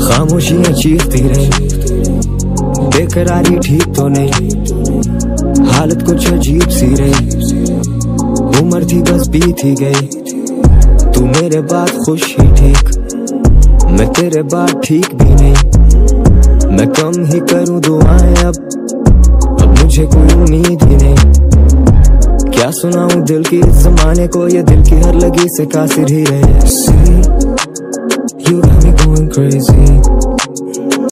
खामोशियां चीखती रही, बेकरारी ठीक तो नहीं, हालत कुछ अजीब सी रही, उम्र थी बस बीत ही गई। तू मेरे बाद खुश ही ठीक, मैं तेरे बाद ठीक भी नहीं। मैं कम ही करूं दुआएं अब मुझे कोई उम्मीद ही नहीं। क्या सुनाऊं दिल की इस जमाने को, ये दिल की हर लगी से कासिर ही रहे। See, you got me going crazy।